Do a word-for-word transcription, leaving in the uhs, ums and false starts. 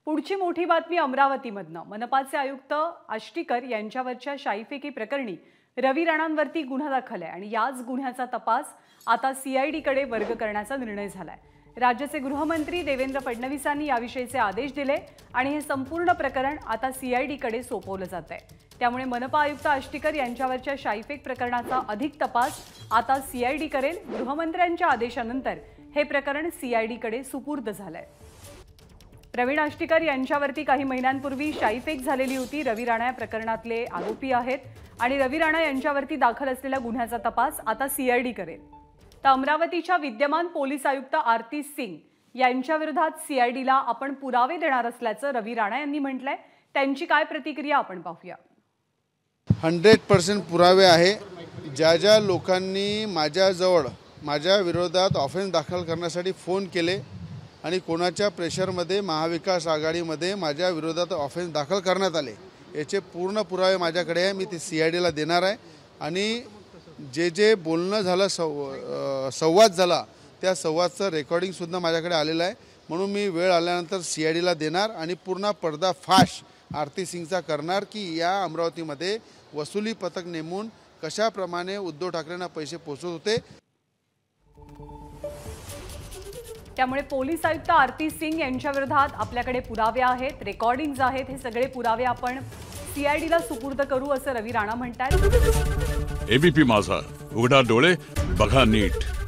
पुढची मोठी बातमी अमरावतीमधनं। मनपाचे आयुक्त आष्टीकर यांच्यावरच्या शाईफेकी प्रकरणी रवी राणांवरती गुन्हा दाखल आहे आणि याच गुन्ह्याचा तपास आता सीआयडी कडे वर्ग करण्याचा निर्णय झालाय। राज्याचे गृहमंत्री देवेंद्र फडणवीसांनी याविषयीचे आदेश दिले आणि हे संपूर्ण प्रकरण आता सीआयडी कडे सोपवलं जात आहे। त्यामुळे मनपा आयुक्त आष्टीकर यांच्यावरच्या शाईफेक प्रकरणाचा अधिक तपास आता सीआयडी करेल। गृहमंत्र्यांच्या आदेशानंतर हे प्रकरण सीआयडी कडे सुपूर्द झालंय। प्रवीण आष्टीकर यांच्यावरती काही महिन्यांपूर्वी शाईफेक झालेली होती। रवी राणा या प्रकरणातले आरोपी आहेत आणि रवी राणा यांच्यावरती दाखल असलेल्या गुन्ह्याचा तपास आता सीआयडी करेल। तर अमरावतीच्या विद्यमान पोलीस आयुक्त आरती सिंग यांच्या विरोधात सीआयडीला आपण पुरावे देणार असल्याचं रवी राणा यांनी म्हटलंय। त्यांची काय प्रतिक्रिया आपण पाहूया। हंड्रेड पर्सेंट पुरावे आहे। ज्या ज्या लोकांनी माझ्याजवळ माझ्या विरोधात ऑफेन्स दाखल करण्यासाठी फोन केले आणि कोणाच्या प्रेशरमध्ये महाविकास आघाडीमध्ये माझ्या विरोधात ऑफेन्स दाखल करण्यात आले याचे पूर्ण पुरावे माझ्याकडे आहे। मी ते सीआयडीला देणार आहे आणि जे जे बोलणं झालं सं संवाद झाला त्या संवादचं रेकॉर्डिंगसुद्धा माझ्याकडे आलेलं आहे। म्हणून मी वेळ आल्यानंतर सीआयडीला देणार आणि पूर्ण पर्दाफाश आरती सिंगचा करणार की या अमरावतीमध्ये वसुली पथक नेमून कशाप्रमाणे उद्धव ठाकरेंना पैसे पोहोचत होते। त्यामुळे पोलीस आयुक्त आरती सिंग यांच्या विरोधात आपल्याकडे पुरावे आहेत, रेकॉर्डिंग्ज आहेत। हे सगळे पुरावे आपण सीआयडीला सुपूर्द करू असं रवी राणा म्हणतात। एबीपी माझा, उघडा डोळे बघा नीट।